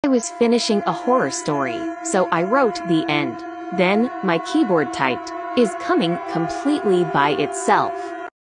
I was finishing a horror story, so I wrote the end. Then, my keyboard typed, "is coming completely by itself."